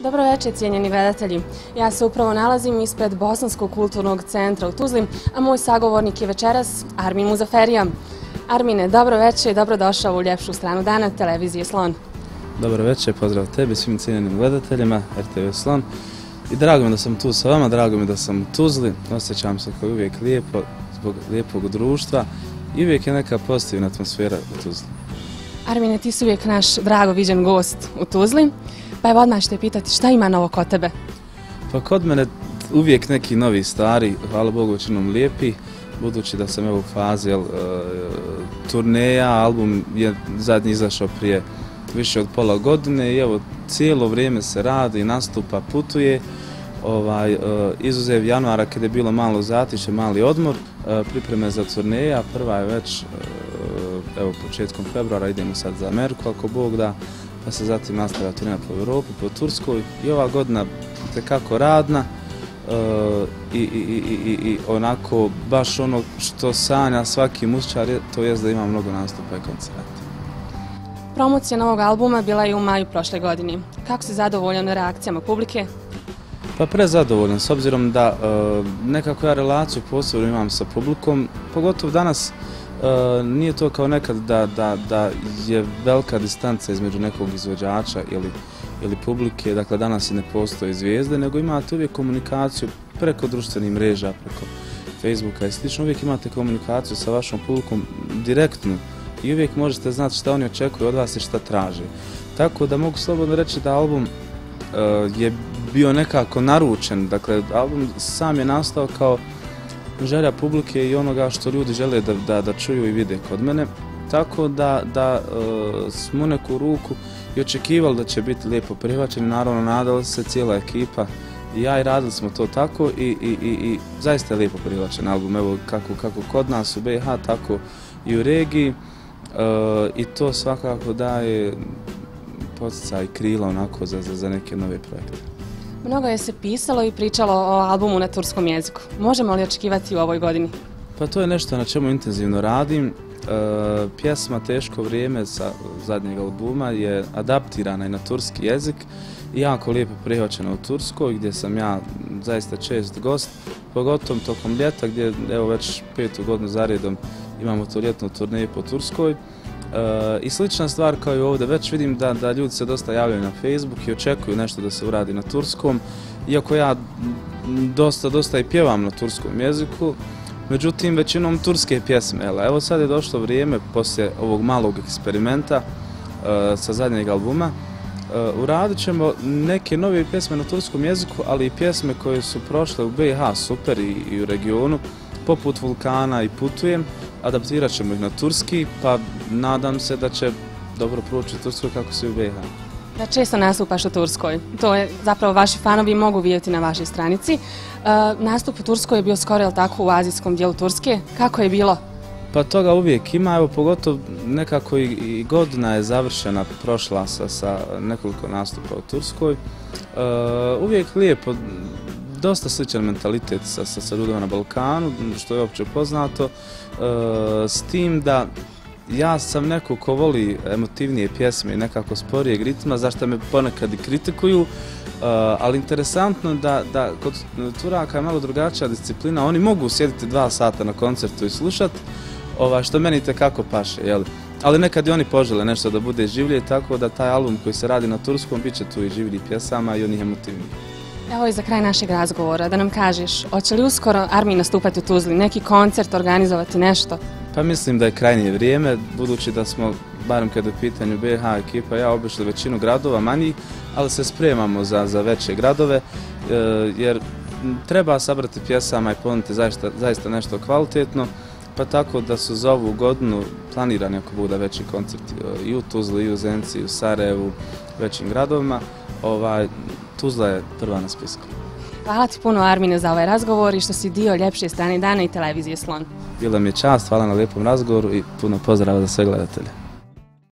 Dobro večer, cijenjeni gledatelji. Ja se upravo nalazim ispred Bosanskog kulturnog centra u Tuzli, a moj sagovornik je večeras Armin Muzaferija. Armine, dobro večer i dobrodošao u ljepšu stranu dana televizije Slon. Dobro večer, pozdrav tebi, svim cijenjenim gledateljima RTV Slon. I drago mi da sam tu sa vama, drago mi da sam u Tuzli, osjećam se kao uvijek lijepo, zbog lijepog društva i uvijek je neka pozitivna atmosfera u Tuzli. Armine, ti si uvijek naš drago viđen gost u Tuzli, pa evo odmah ću te pitati šta ima novo kod tebe? Pa kod mene uvijek neki novi, stari, hvala Bogu većinom lijepi, budući da sam evo u fazi turneja, album je zadnji izašao prije više od pola godine i evo cijelo vrijeme se radi, nastupa, putuje. Izuzev januara kada je bilo malo zatiše, mali odmor, pripreme za turneja, prva je već evo početkom februara, idemo sad za Ameriku ako Bog da, pa se zatim nastavlja turneja po Europi, po Turskoj i ova godina tekako radna i onako baš ono što sanja svaki muzičar, to jest da ima mnogo nastupa i koncerata. Promocija novog albuma bila je u maju prošle godine. Kako si zadovoljan reakcijama publike? Pa prezadovoljan, s obzirom da nekako ja relaciju posebno imam sa publikom, pogotovo danas nije to kao nekad da je velika distanca između nekog izvođača ili publike, dakle danas i ne postoje zvijezde, nego imate uvijek komunikaciju preko društvenih mreža, preko Facebooka i slično, uvijek imate komunikaciju sa vašom publikom direktnu i uvijek možete znati šta oni očekuju od vas i šta traže. Tako da mogu slobodno reći da album je bio nekako naručen, dakle album sam je nastao kao želja publike i onoga što ljudi žele da čuju i vide kod mene, tako da smo neku ruku i očekivali da će biti lijepo prihvaćen, naravno nadali se cijela ekipa i ja i radili smo to tako i zaista je lijepo prihvaćen album, evo kako kod nas u BiH, tako i u regiji i to svakako daje poticaj i krila onako za neke nove projekte. Mnogo je se pisalo i pričalo o albumu na turskom jeziku. Možemo li očekivati u ovoj godini? Pa to je nešto na čemu intenzivno radim. Pjesma Teško vrijeme sa zadnjeg albuma je adaptirana i na turski jezik i jako lijepo prihvaćena u Turskoj gdje sam ja zaista čest gost, pogotovo tokom ljeta gdje evo već 5. godinu za redom imamo tu ljetnu turneju po Turskoj. I slična stvar kao i ovdje, već vidim da ljudi se dosta javljaju na Facebook i očekuju nešto da se uradi na turskom, iako ja dosta i pjevam na turskom jeziku, međutim većinom turske pjesme. Evo sad je došlo vrijeme poslije ovog malog eksperimenta sa zadnjeg albuma, uradit ćemo neke nove pjesme na turskom jeziku, ali i pjesme koje su prošle u BiH super i u regionu, poput Vulkana i Putujem. Adaptirat ćemo ih na turski, pa nadam se da će dobro proći u Turskoj kako se u BiH. Da često nastupaš u Turskoj. To je zapravo vaši fanovi mogu vidjeti na vašoj stranici. Nastup u Turskoj je bio skoro, jel tako, u azijskom dijelu Turske. Kako je bilo? Pa toga uvijek ima, evo pogotovo nekako i godina je završena, prošla sa nekoliko nastupa u Turskoj. Uvijek lijepo, dosta sličan mentalitet sa ljudima na Balkanu, što je opće poznato, s tim da ja sam neko ko voli emotivnije pjesme i nekako sporijeg ritma, zašto me ponekad i kritikuju, ali interesantno da kod Turaka je malo drugačija disciplina, oni mogu sjediti 2 sata na koncertu i slušati, što meni itekako paše, jel? Ali nekad i oni požele nešto da bude življe, tako da taj album koji se radi na turskom bit će tu i življih pjesama i onih emotivnih. Evo i za kraj našeg razgovora, da nam kažeš, hoće li uskoro Armin nastupati u Tuzli, neki koncert, organizovati nešto? Pa mislim da je krajnje vrijeme, budući da smo, barem kada je u pitanju BiH ekipa, ja obišli većinu gradova manjih, ali se spremamo za veće gradove, jer treba sabrati pjesama i ponuditi zaista nešto kvalitetno, pa tako da su za ovu godinu planirani ako bude veći koncerti i u Tuzli, i u Zenci, i u Sarajevu, većim gradovima. Tuzla je prva na spisku. Hvala ti puno, Armine, za ovaj razgovor i što si dio ljepše strane dana i televizije Slon. Bila mi je čast, hvala na lijepom razgovoru i puno pozdrava za sve gledatelje.